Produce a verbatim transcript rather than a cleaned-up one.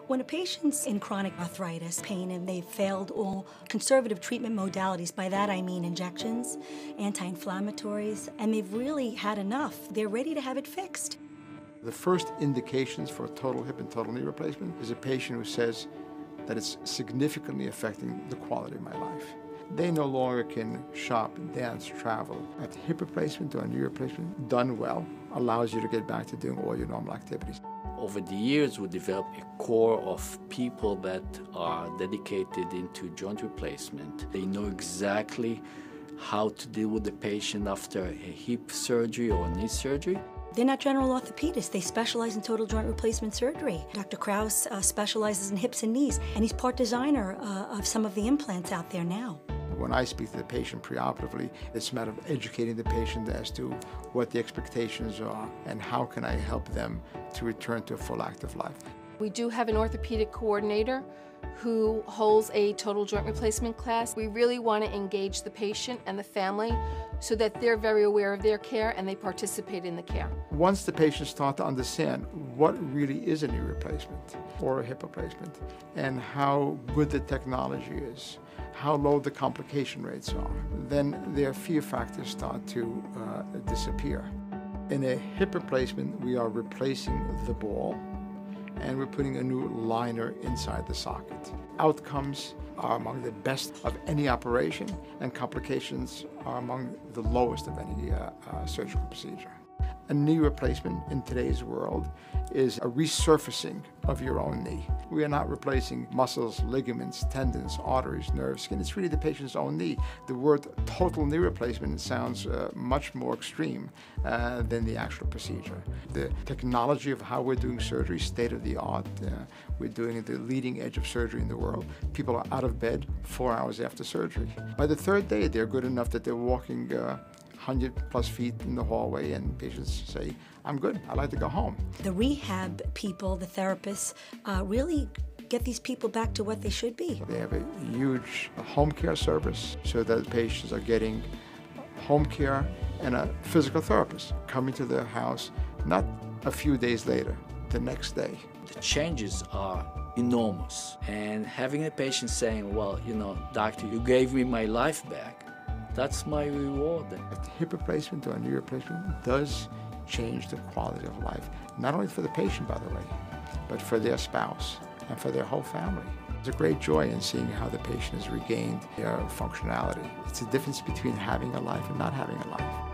When a patient's in chronic arthritis pain and they've failed all conservative treatment modalities, by that I mean injections, anti-inflammatories, and they've really had enough, they're ready to have it fixed. The first indications for total hip and total knee replacement is a patient who says that it's significantly affecting the quality of my life. They no longer can shop, dance, travel. A hip replacement or a knee replacement done well allows you to get back to doing all your normal activities. Over the years, we developed a core of people that are dedicated into joint replacement. They know exactly how to deal with the patient after a hip surgery or knee surgery. They're not general orthopedists. They specialize in total joint replacement surgery. Doctor Kraus uh, specializes in hips and knees, and he's part designer uh, of some of the implants out there now. When I speak to the patient preoperatively, it's a matter of educating the patient as to what the expectations are and how can I help them to return to a full active life. We do have an orthopedic coordinator who holds a total joint replacement class. We really want to engage the patient and the family so that they're very aware of their care and they participate in the care. Once the patients start to understand what really is a knee replacement or a hip replacement and how good the technology is, how low the complication rates are, then their fear factors start to uh, disappear. In a hip replacement, we are replacing the ball and we're putting a new liner inside the socket. Outcomes are among the best of any operation, and complications are among the lowest of any uh, uh, surgical procedure. A knee replacement in today's world is a resurfacing of your own knee. We are not replacing muscles, ligaments, tendons, arteries, nerves, skin. It's really the patient's own knee. The word total knee replacement sounds uh, much more extreme uh, than the actual procedure. The technology of how we're doing surgery, state of the art. Uh, we're doing the leading edge of surgery in the world. People are out of bed four hours after surgery. By the third day, they're good enough that they're walking uh, one hundred plus feet in the hallway, and patients say, I'm good, I'd like to go home. The rehab people, the therapists, uh, really get these people back to what they should be. They have a huge home care service so that patients are getting home care and a physical therapist coming to their house, not a few days later, the next day. The changes are enormous, and having a patient saying, well, you know, doctor, you gave me my life back, that's my reward. A hip replacement or a knee replacement does change the quality of life, not only for the patient, by the way, but for their spouse and for their whole family. There's a great joy in seeing how the patient has regained their functionality. It's the difference between having a life and not having a life.